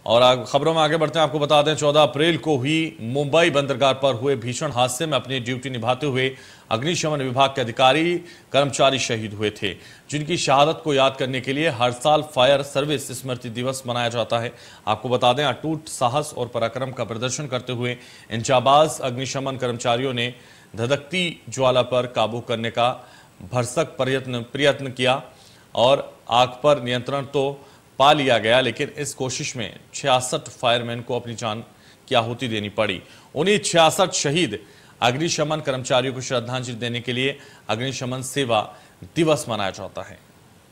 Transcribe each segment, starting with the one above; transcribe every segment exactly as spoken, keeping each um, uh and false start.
और आग खबरों में आगे बढ़ते हैं। आपको बता दें चौदह अप्रैल को ही मुंबई बंदरगाह पर हुए भीषण हादसे में अपनी ड्यूटी निभाते हुए अग्निशमन विभाग के अधिकारी कर्मचारी शहीद हुए थे, जिनकी शहादत को याद करने के लिए हर साल फायर सर्विस स्मृति दिवस मनाया जाता है। आपको बता दें अटूट साहस और पराक्रम का प्रदर्शन करते हुए इन जाबाज अग्निशमन कर्मचारियों ने धधकती ज्वाला पर काबू करने का भरसक प्रयत्न प्रयत्न किया और आग पर नियंत्रण तो पा लिया गया, लेकिन इस कोशिश में छियासठ फायरमैन को अपनी जान की आहुति देनी पड़ी। उन्हीं छियासठ शहीद अग्निशमन कर्मचारियों को श्रद्धांजलि देने के लिए अग्निशमन सेवा दिवस मनाया जाता है।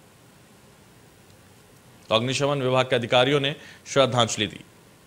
तो अग्निशमन विभाग के अधिकारियों ने श्रद्धांजलि दी।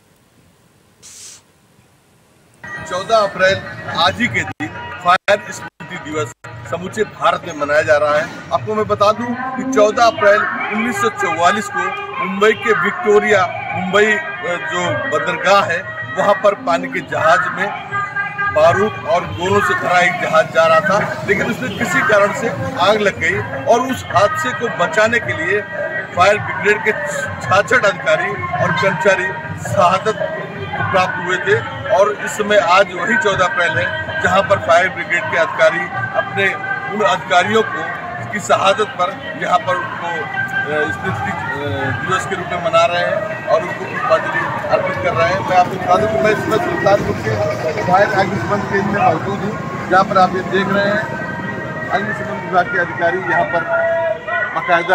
चौदह अप्रैल आज ही के दिन फायर स्मृति दिवस समूचे भारत में मनाया जा रहा है। आपको मैं बता दूं कि चौदह अप्रैल उन्नीस सौ चौवालीस को मुंबई के विक्टोरिया मुंबई जो बंदरगाह है वहां पर पानी के जहाज में बारूद और गोलों से भरा एक जहाज जा रहा था, लेकिन उसमें किसी कारण से आग लग गई और उस हादसे को बचाने के लिए फायर ब्रिगेड के छियासठ अधिकारी और कर्मचारी शहादत प्राप्त हुए थे। और इस समय आज वही चौदह अप्रैल है जहां पर फायर ब्रिगेड के अधिकारी अपने उन अधिकारियों को की शहादत पर यहाँ पर उनको स्मृति दिवस के रूप में मना रहे हैं और उनको पुष्पांजलि अर्पित कर रहे हैं। मैं आपको बता दूं कि मैं इस समय सुल्तानपुर के फायर अग्निशमन केंद्र में मौजूद हूँ, जहाँ पर आप ये देख रहे हैं अग्निशमन विभाग के अधिकारी यहाँ पर बाकायदा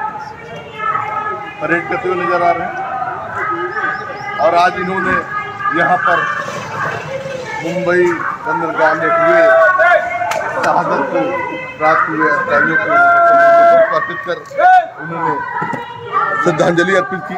परेड करते हुए नजर आ रहे हैं। और आज इन्होंने यहाँ पर मुंबई बंदरगाह में हुए शहादत को प्राप्त हुए अधिकारियों को अर्पित कर उन्होंने श्रद्धांजलि अर्पित की।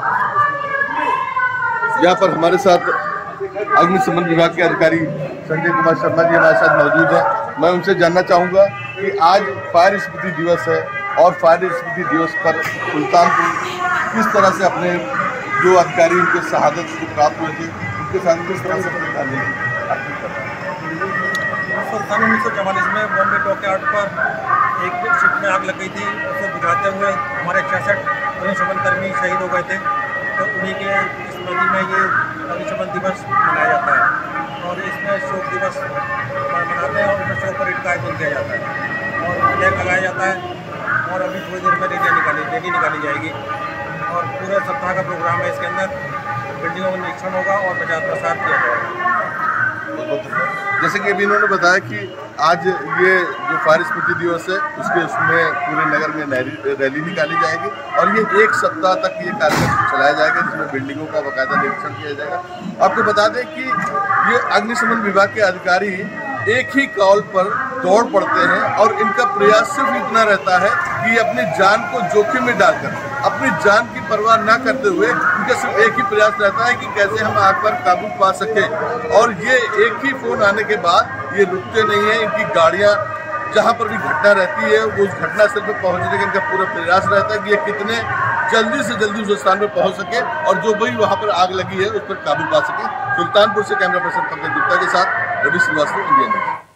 यहाँ पर हमारे साथ अग्निशमन विभाग के अधिकारी संजय कुमार शर्मा जी हमारे साथ मौजूद हैं। मैं उनसे जानना चाहूँगा कि आज फायर स्मृति दिवस है और फायर स्मृति दिवस पर सुल्तानपुर किस तरह से अपने जो अधिकारी उनके शहादत को प्राप्त हुए थे उनके साथ किस तरह से श्रद्धांजलि अर्पित कर रहे हैं। सन उन्नीस सौ चवालीस में बॉम्बे डॉकयार्ड पर एक शिप में आग लग गई थी। उसे बुझाते हुए हमारे छियासठ अग्निशमन कर्मी शहीद हो गए थे, तो उन्हीं के स्मृति में ये अग्निशमन दिवस मनाया जाता है और इसमें शोक दिवस मनाते हैं और उसमें शोक परेड का आयोजन किया जाता है और फ्लैग लगाया जाता है और अभी थोड़ी देर में रैली निकाली रैली निकाली जाएगी और पूरे सप्ताह का प्रोग्राम है। इसके अंदर बिल्डिंगों का निरीक्षण होगा और प्रचार प्रसार किया जाएगा। जैसे कि अभी इन्होंने बताया कि आज ये जो फायर स्मृति दिवस है उसके उसमें पूरे नगर में रैली निकाली जाएगी और ये एक सप्ताह तक ये कार्यक्रम चलाया जाएगा, जिसमें बिल्डिंगों का बाकायदा निरीक्षण किया जाएगा। आपको बता दें कि ये अग्निशमन विभाग के अधिकारी एक ही कॉल पर दौड़ पड़ते हैं और इनका प्रयास सिर्फ इतना रहता है कि अपनी जान को जोखिम में डालकर अपनी जान की परवाह न करते हुए उनका सिर्फ एक ही प्रयास रहता है कि कैसे हम आग पर काबू पा सके। और ये एक ही फोन आने के बाद ये रुकते नहीं है। इनकी गाड़ियां जहां पर भी घटना रहती है वो उस घटनास्थल पर पहुंचने का इनका पूरा प्रयास रहता है कि ये कितने जल्दी से जल्दी उस स्थान पर पहुंच सके और जो भी वहां पर आग लगी है उस पर काबू पा सके। सुल्तानपुर से कैमरा पर्सन पंकज गुप्ता के साथ रवि श्रीवास्तव, इंडिया न्यूज।